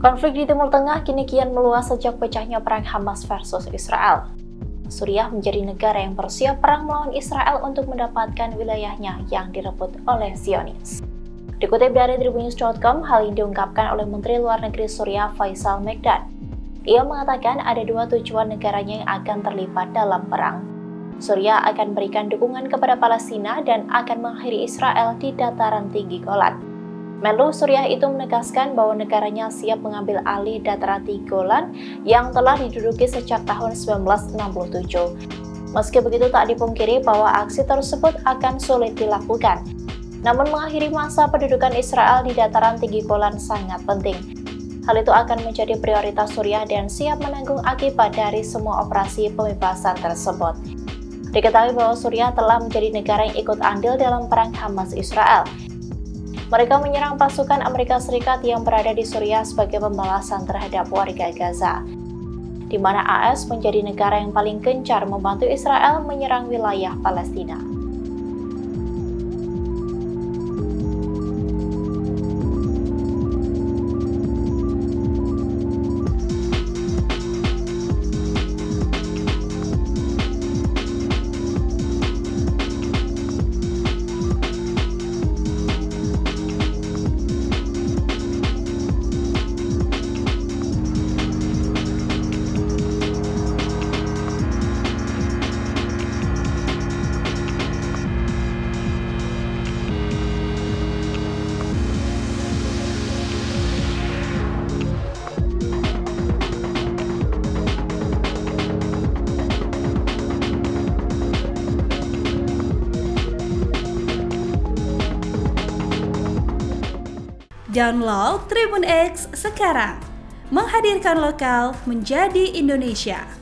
Konflik di Timur Tengah kini kian meluas sejak pecahnya perang Hamas versus Israel. Suriah menjadi negara yang bersiap perang melawan Israel untuk mendapatkan wilayahnya yang direbut oleh Zionis. Dikutip dari Tribunnews.com, hal ini diungkapkan oleh Menteri Luar Negeri Suriah Faisal Mekdad. Ia mengatakan ada dua tujuan negaranya yang akan terlibat dalam perang. Suriah akan berikan dukungan kepada Palestina dan akan mengakhiri Israel di dataran tinggi Golan. Menlu Suriah itu menegaskan bahwa negaranya siap mengambil alih dataran tinggi Golan yang telah diduduki sejak tahun 1967. Meski begitu, tak dipungkiri bahwa aksi tersebut akan sulit dilakukan. Namun mengakhiri masa pendudukan Israel di dataran tinggi Golan sangat penting. Hal itu akan menjadi prioritas Suriah dan siap menanggung akibat dari semua operasi pembebasan tersebut. Diketahui bahwa Suriah telah menjadi negara yang ikut andil dalam perang Hamas Israel. Mereka menyerang pasukan Amerika Serikat yang berada di Suriah sebagai pembalasan terhadap warga Gaza, di mana AS menjadi negara yang paling gencar membantu Israel menyerang wilayah Palestina. Download Tribun X sekarang, menghadirkan lokal menjadi Indonesia.